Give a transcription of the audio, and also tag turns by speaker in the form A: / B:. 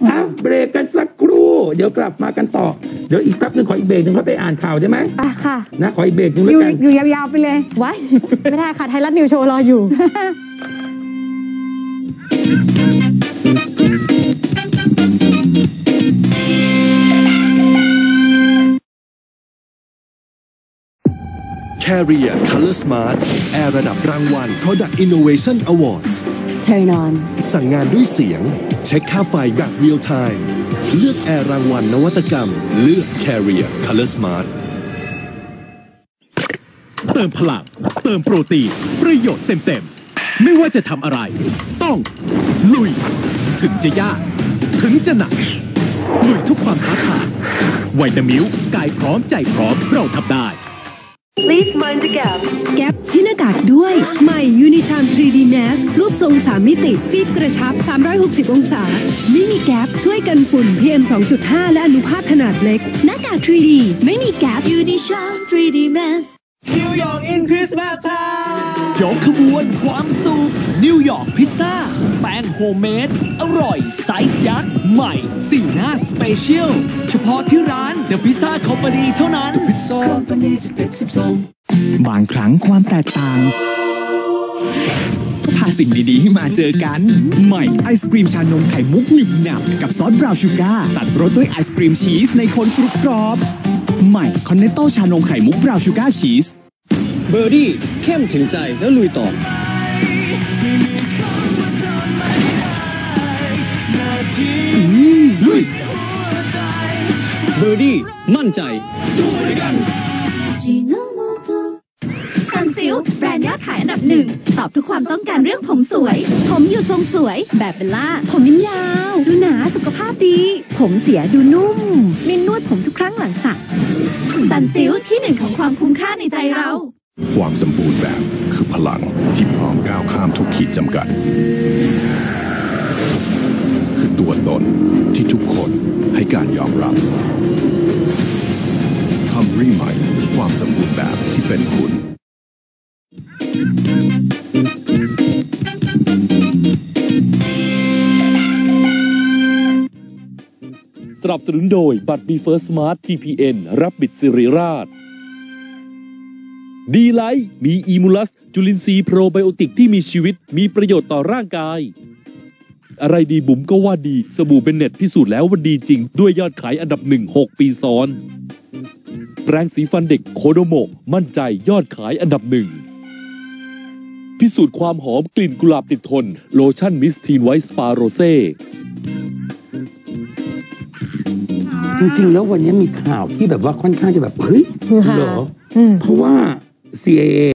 A: เบรกกันสักครู่เดี๋ยวกลับมากันต่อเดี๋ยวอีกแป๊บนึงขออีกเบรกนึงเขาไปอ่านข่าวได้ไหม
B: ค่ะ
A: นะขออีกเบรกนึงแล้วกัน
B: อยู่ยาวๆไปเลยไว้ไม่ได้ค่ะไทยรัฐนิวโชว์รออยู่
C: Carrier Color Smart แอร์ระดับรางวัล Product Innovation Awards
D: Turn on
C: สั่งงานด้วยเสียงเช็คค่าไฟแบบ Real Time เลือกแอร์รางวัลนวัตกรรมเลือก Carrier Color Smart
E: เติมพลังเติมโปรตีนประโยชน์เต็มๆไม่ว่าจะทำอะไรต้องลุยถึงจะยากถึงจะหนักลุยทุกความท้าทายไวตามิลกายพร้อมใจพร้อมเราทำได้
F: Please mind the gap
G: แก๊ปที่หน้ากากด้วยใหม่ยูนิชาม 3D Mask รูปทรง3มิติฟีบกระชับ360องศาไม่มีแก๊ปช่วยกันฝุ่น PM 2.5 และอนุภาคขนาดเล็ก
D: หน้ากาก 3D ไม่มีแก๊ปยูนิชาม 3D Mask
H: นิวยอร์กอินคริสต์มาสไทม์
I: ยกขบวนความสุขนิวยอร์กพิซซ่าแป้งโฮมเมดอร่อยไซส์ยักษ์ใหม่สีหน้าสเปเชียลเฉพาะที่ร้าน The Pizza Company เท่านั้น The Pizza Company
H: บางครั้งความแตกต่างพาสิ่งดีๆมาเจอกันใหม่ไอศกรีมชานมไข่มุกหนึบหนับกับซอสบราวน์ชูการ์ตัดรสด้วยไอศกรีมชีสในคนกรุบกรอบใหม่คอนเนตโต้ชานมไข่มุกบราวน์ชูการ์ชีส
J: เบอร์ดี้เข้มถึงใจแล้วลุยต่อลุยเบอร์ดี้มั่นใจสู้ด้วยกัน
D: ซันซิลแบรนด์ยอดขายอันดับ1ตอบทุกความต้องการเรื่องผมสวยผมอยู่ทรงสวยแบบเบลล่าผมยาวดูหนาสุขภาพดีผมเสียดูนุ่มมินนวดผมทุกครั้งหลังสระซันซิลที่1ของความคุ้มค่าในใจเรา
C: ความสมบูรณ์แบบคือพลังที่พร้อมก้าวข้ามทุกขีดจำกัดคือตัวตนที่ทุกคนให้การยอมรับคัมรี่ใหม่ความสมบูรณ์แบบที่เป็นคุณ
K: สนับสนุนโดยบัตร B First Smart TPN รับบิดสิริราชดีไลท์มีอีมูลัสจุลินทรีย์โปรไบโอติกที่มีชีวิตมีประโยชน์ต่อร่างกายอะไรดีบุ๋มก็ว่าดีสบู่เบนเน็ตพิสูจน์แล้วว่าดีจริงด้วยยอดขายอันดับ6 ปีซ้อนแปรงสีฟันเด็กโคโดโมมั่นใจยอดขายอันดับ1พิสูจน์ความหอมกลิ่นกุหลาบติดทนโลชั่นมิสทีนไวท์สปาโรเซ่
A: จริงๆแล้ววันนี้มีข่าวที่แบบว่าค่อนข้างจะแบบเฮ้ยเหรอเพราะว่า CIA